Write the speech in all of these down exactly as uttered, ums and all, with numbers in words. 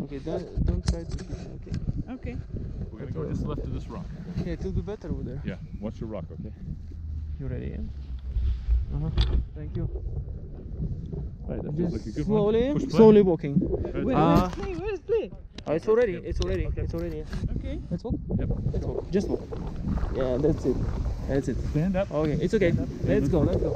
Okay, don't, don't try to shoot. Okay. Okay. We're gonna go just left of this rock. Yeah, it will be better over there. Yeah, watch the rock, okay? You ready? Yeah? Uh-huh. Thank you. Right, that feels Just like a good slowly, one. Push play. slowly walking. Where, Uh, where's play? Where's play? Oh, it's already, Yep. it's already, Okay. it's already. Yeah. Okay. Let's walk. Yep. Let's walk. Just walk. Yeah, that's it. That's it. Stand up. Okay, it's okay. Let's go, let's go.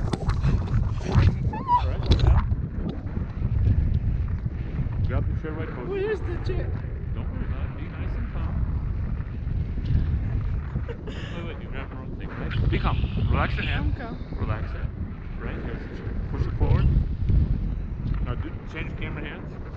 Alright, down. Grab the chair right close. Where's the chair? Don't worry about it. Be nice and calm. Wait, wait, you grabbed the wrong thing, right? Be calm. Relax your hand. I'm calm. Relax it. Right, here's the chair. Push it forward. Now do, change camera hands.